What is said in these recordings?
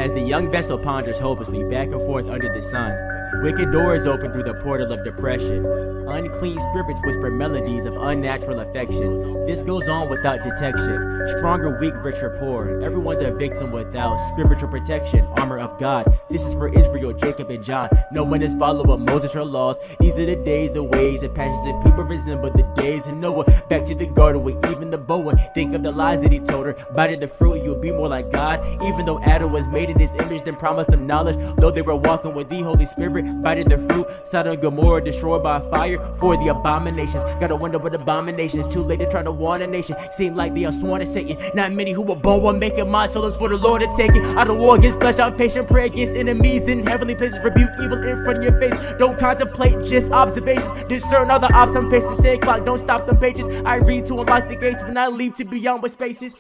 As the young vessel ponders hopelessly back and forth under the sun, wicked doors open through the portal of depression. Unclean spirits whisper melodies of unnatural affection. This goes on without detection. Stronger, weak, rich, or poor. Everyone's a victim without spiritual protection. Armor of God. This is for Israel, Jacob, and John. No one is following Moses or laws. These are the days, the ways, the passions that people resemble the days of Noah. Back to the garden with even the boa. Think of the lies that he told her. Bite of the fruit, you'll be more like God. Even though Adam was made in his image, then promised them knowledge. Though they were walking with the Holy Spirit, bite of the fruit. Sodom and Gomorrah destroyed by fire for the abominations. Got a window with abominations. Too late to try to warn a nation. Seem like they are sworn to Satan. Not many who were born will make it. My soul is for the Lord to take it. I don't war against flesh, I'm patient. Pray against enemies in heavenly places. Rebuke evil in front of your face. Don't contemplate, just observations. Discern all the ops I'm facing. Say clock, don't stop them pages. I read to unlock the gates when I leave to beyond with spaces.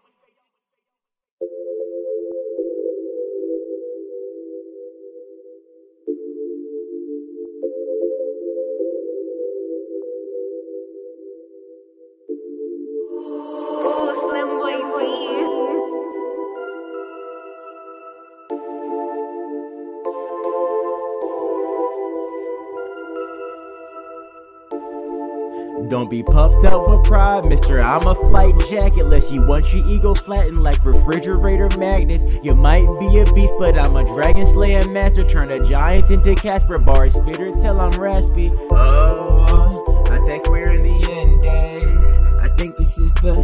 Don't be puffed up with pride, mister, I'm a flight jacket. Unless you want your ego flattened like refrigerator magnets. You might be a beast, but I'm a dragon slaying master. Turn a giant into Casper, bar spitter till I'm raspy. Oh, I think we're in the end days. I think this is the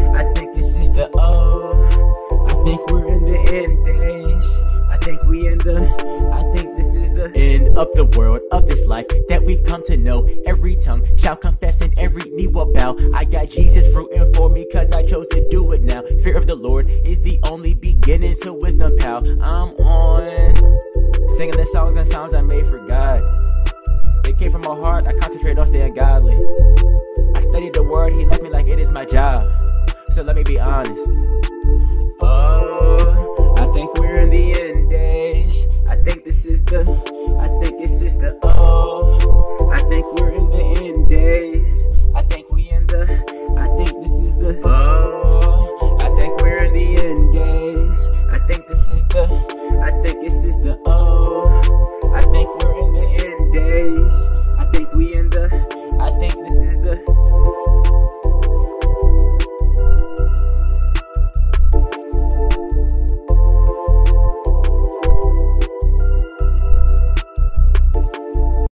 I think we're in the end days. I think this is the end of the world, of this life that we've come to know. Every tongue shall confess and every knee will bow. I got Jesus rooting for me cause I chose to do it now. Fear of the Lord is the only beginning to wisdom, pal. I'm on singing the songs and sounds I made for God. They came from my heart, I concentrate on staying godly. I studied the word, he left me like it is my job. So let me be honest. Oh, I think we're in the end days. I think this is the oh, I think we're in the end days. I think this is the oh, I think we're in the end days. I think this is the oh.